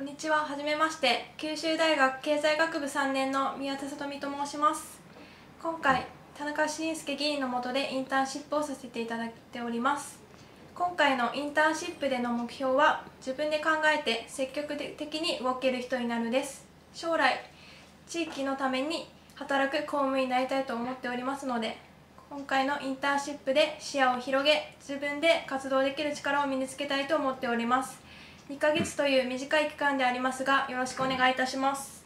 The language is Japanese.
こんにちは。はじめまして。九州大学経済学部3年の宮田里美と申します。今回、田中伸介議員の下でインターンシップをさせていただいております。今回のインターンシップでの目標は、自分で考えて積極的に動ける人になるです。将来、地域のために働く公務員になりたいと思っておりますので、今回のインターンシップで視野を広げ、自分で活動できる力を身につけたいと思っております。2ヶ月という短い期間でありますが、よろしくお願いいたします。